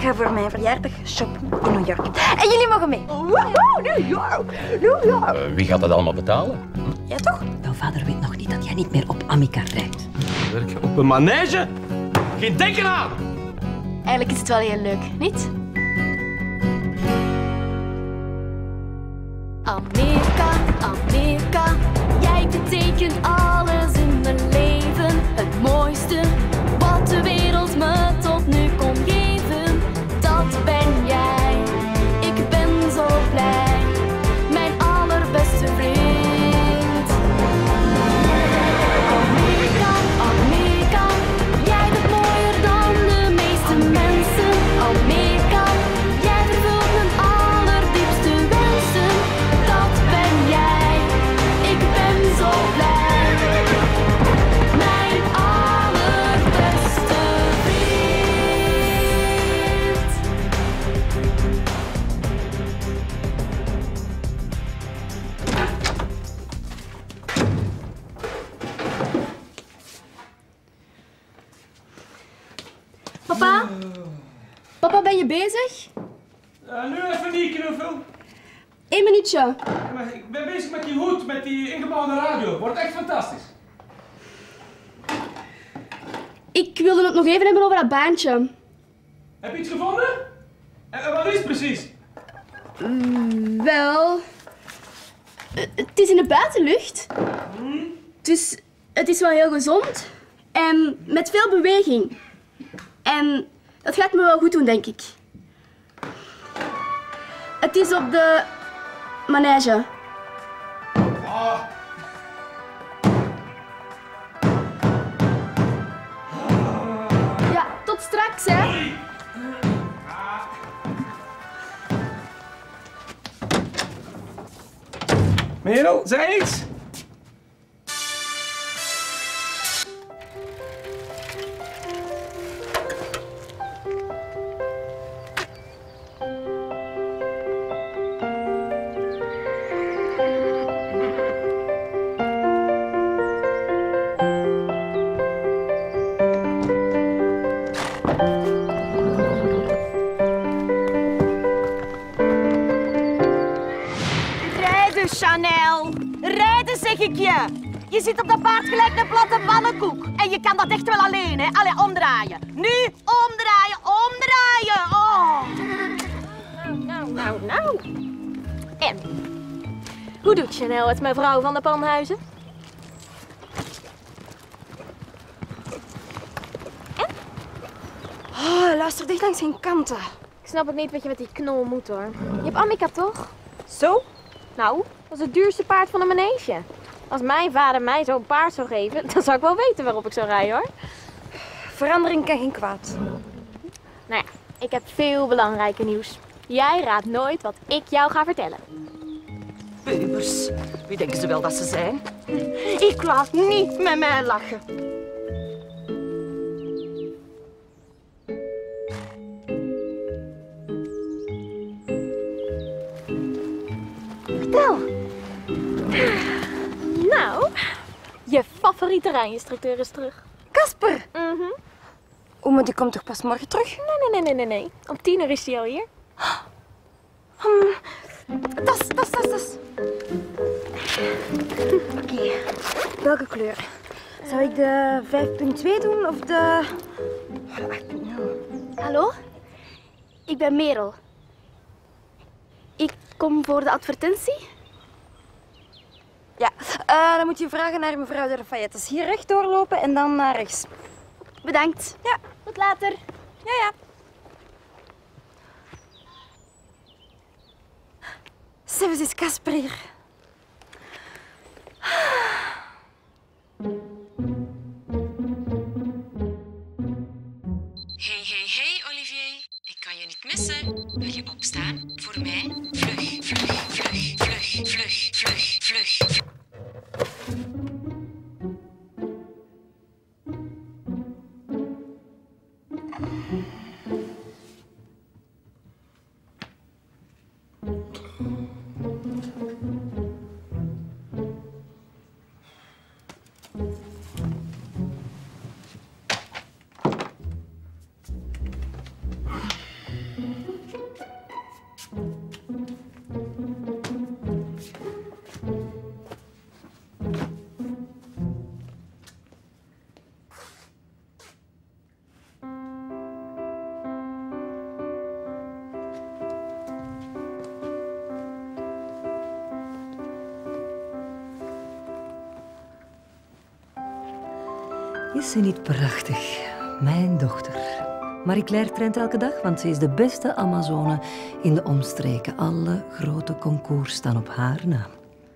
ga voor mijn verjaardag shoppen in New York. En jullie mogen mee. Wow, New York, New York. Wie gaat dat allemaal betalen? Ja, toch? Jouw vader weet nog niet dat jij niet meer op Amica rijdt. Werken op een manege? Geen denken aan! Eigenlijk is het wel heel leuk, niet? Amerika, Amerika, jij betekent alles in mijn leven. Het mooiste wat de wereld me tot nu kon geven, dat ben jij. Ik ben zo blij, mijn allerbeste vriend. Amerika, Amerika, jij bent mooier dan de meeste mensen. Amerika, jij vervult mijn allerdiepste wensen. Dat ben jij, ik ben zo blij. Mijn allerbeste vriend. Papa? Papa, ben je bezig? Nu even niet, knuffel. 1 minuutje. Maar ik ben bezig met die hoed, met die ingebouwde radio. Wordt echt fantastisch. Ik wilde het nog even hebben over dat baantje. Heb je iets gevonden? En wat is het precies? Wel... Het is in de buitenlucht. Dus het is wel heel gezond. En met veel beweging. En dat gaat me wel goed doen, denk ik. Het is op de manege. Ah. Ja, tot straks, hè. Merel, zeg iets? Rijden, Chanel. Rijden, zeg ik je. Je zit op dat paard gelijk een platte pannenkoek. En je kan dat echt wel alleen, hè. Allee, omdraaien. Nu, omdraaien, omdraaien. Oh. Nou. En? Hoe doet Chanel het, mevrouw van de Panhuizen? En? Oh, luister dicht langs geen kanten. Ik snap het niet wat je met die knol moet, hoor. Je hebt Amica, toch? Zo? Nou, dat is het duurste paard van de manege. Als mijn vader mij zo'n paard zou geven, dan zou ik wel weten waarop ik zou rijden, hoor. Verandering kan geen kwaad. Nou ja, ik heb veel belangrijker nieuws. Jij raadt nooit wat ik jou ga vertellen. Peubers, wie denken ze wel dat ze zijn? Ik laat niet met mij lachen. Vertel. Nou, je favoriete rijinstructeur is terug. Kasper. Mhm. Maar die komt toch pas morgen terug? Nee. Om 10 uur is hij al hier. Tas. Oké, welke kleur? Zou ik de 5.2 doen of de 8.0? Hallo? Ik ben Merel. Ik kom voor de advertentie. Ja, dan moet je vragen naar mevrouw de Lafayette. Dus hier recht doorlopen en dan naar rechts. Bedankt. Ja. Tot later. Ja. Zelfs is Kasper hier. Hey, Olivier. Ik kan je niet missen. Wil je opstaan? Voor mij? Vlug. Is ze niet prachtig? Mijn dochter. Marie-Claire traint elke dag, want ze is de beste Amazone in de omstreken. Alle grote concours staan op haar naam.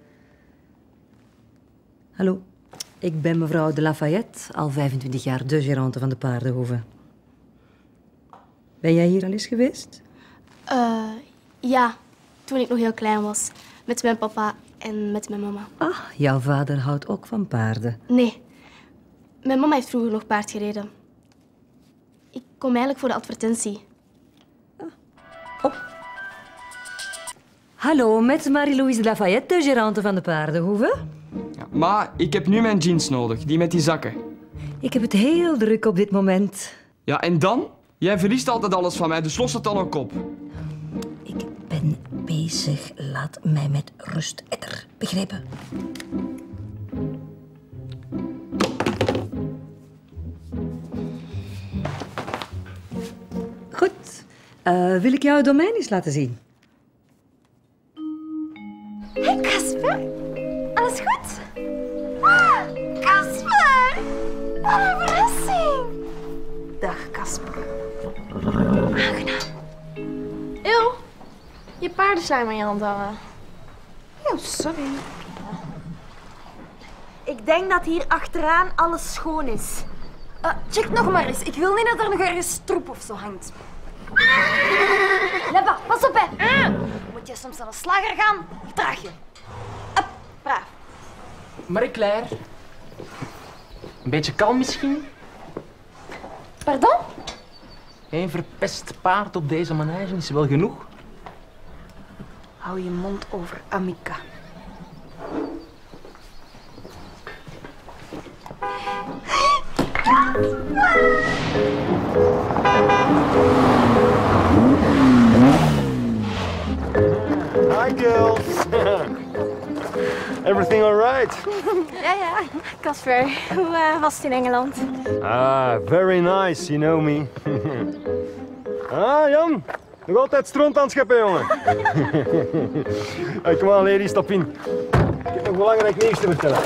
Hallo, ik ben mevrouw de Lafayette, al 25 jaar de gérante van de paardenhoeve. Ben jij hier al eens geweest? Ja, toen ik nog heel klein was. Met mijn papa en met mijn mama. Ah, jouw vader houdt ook van paarden. Nee, mijn mama heeft vroeger nog paard gereden. Ik kom eigenlijk voor de advertentie. Oh. Hallo, met Marie-Louise de Lafayette, de gérante van de paardenhoeve. Ja, maar ik heb nu mijn jeans nodig, die met die zakken. Ik heb het heel druk op dit moment. Ja, en dan? Jij verliest altijd alles van mij, dus los het dan ook op. Ik ben bezig. Laat mij met rust, Etter. Begrepen? Goed. Wil ik jou het domein eens laten zien? Hey, Casper. Alles goed? Ah, Casper. Wat een verrassing. Dag, Casper. Aangenaam. Eeuw. Je paardenslijm aan je hand hangen. Oh, sorry. Ik denk dat hier achteraan alles schoon is. Check nog maar eens. Ik wil niet dat er nog ergens troep of zo hangt. Lebba, pas op, hè. Moet je soms naar een slager gaan? Gedraag je. Up, braaf. Marie-Claire. Een beetje kalm misschien? Pardon? Eén verpest paard op deze manege is wel genoeg. Hou je mond over Amica. Hi, girls. Everything all right? Ja. Casper, hoe was het in Engeland? Ah, very nice, you know me. Jan. Nog altijd stront aan het scheppen, jongen. Hey, kom aan, lady, stap in. Ik heb nog belangrijk nieuws te vertellen.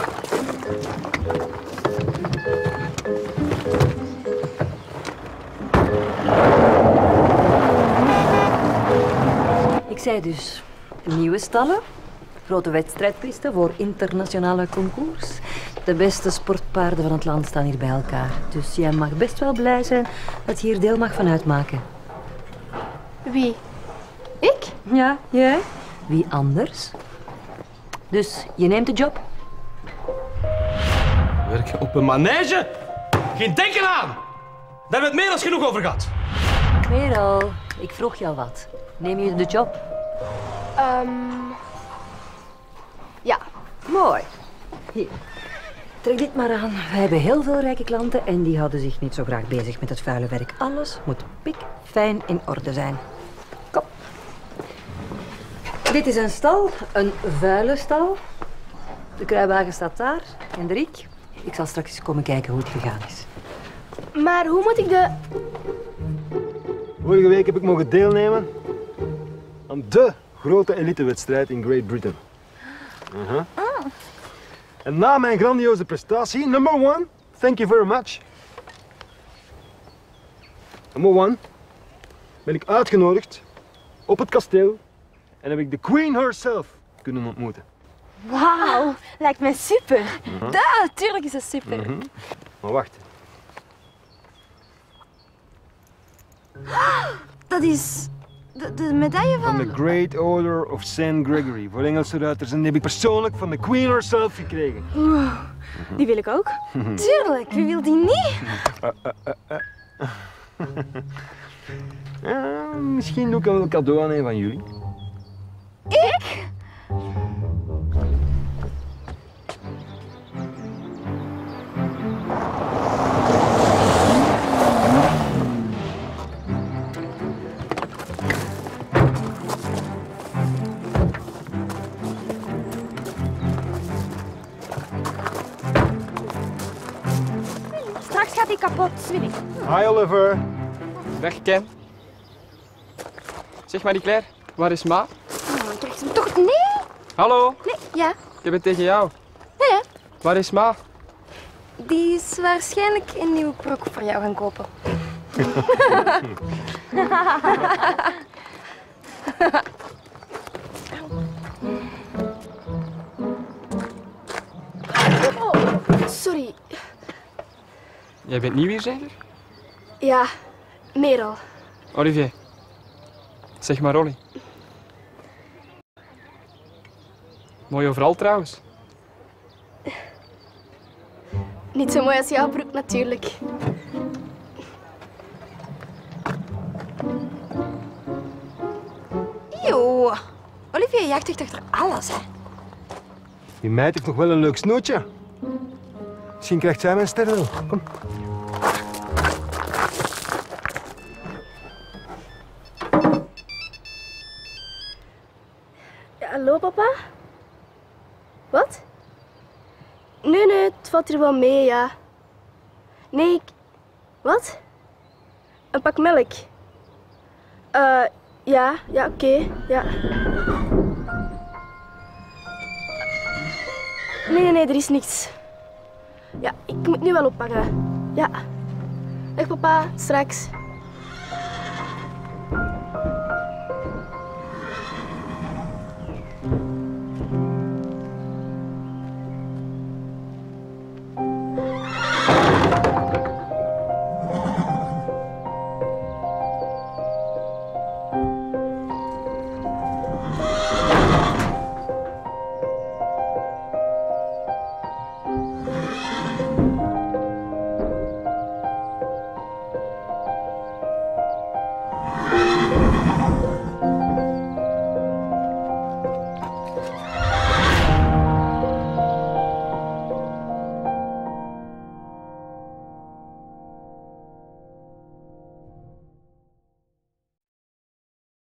Ik zei dus, nieuwe stallen, grote wedstrijdpisten voor internationale concours. De beste sportpaarden van het land staan hier bij elkaar. Dus jij mag best wel blij zijn dat je hier deel mag van uitmaken. Wie? Ik? Ja, jij? Wie anders? Dus je neemt de job? Werken op een manege? Geen denken aan! Daar hebben we het meer dan genoeg over gehad. Merel, ik vroeg jou wat. Neem je de job? Ja. Mooi. Hier. Trek dit maar aan. Wij hebben heel veel rijke klanten en die houden zich niet zo graag bezig met het vuile werk. Alles moet pikfijn in orde zijn. Kom. Dit is een stal, een vuile stal. De kruiwagen staat daar en de riek. Ik zal straks eens komen kijken hoe het gegaan is. Maar hoe moet ik de... Vorige week heb ik mogen deelnemen aan de grote elitewedstrijd in Great Britain. En na mijn grandioze prestatie, number 1, thank you very much. Number 1, ben ik uitgenodigd op het kasteel en heb ik de Queen herself kunnen ontmoeten. Wauw, lijkt mij super. Ja, tuurlijk is dat super. Maar wacht. Dat is de medaille Van de Great Order of St. Gregory voor Engelse ruiters. En die heb ik persoonlijk van de Queen herself gekregen. Die wil ik ook. Tuurlijk, wie wil die niet? Misschien doe ik wel een cadeau aan een van jullie. Ik? Straks gaat hij kapot, Swilly. Hi Oliver. Dag, Ken. Zeg Marie-Claire, waar is Ma? Oh, krijg ze hem toch? Nee? Hallo? Nee, ja. Ik heb het tegen jou. Ja. Waar is Ma? Die is waarschijnlijk een nieuwe broek voor jou gaan kopen. Oh, sorry. Jij bent nieuw hier, zeker? Ja, Merel. Olivier. Zeg maar Olly. Mooi overal trouwens. Niet zo mooi als jouw broek natuurlijk. Eeuw. Olivier jaagt echt achter alles, hè. Die meid heeft nog wel een leuk snoetje. Misschien krijgt zij mijn ster wel. Kom. Ja, hallo, papa? Wat? Nee, het valt hier wel mee, ja. Nee, Wat? Een pak melk? Ja, oké, ja. Nee, er is niks. Ja, ik moet nu wel ophangen. Ja. Dag papa, straks.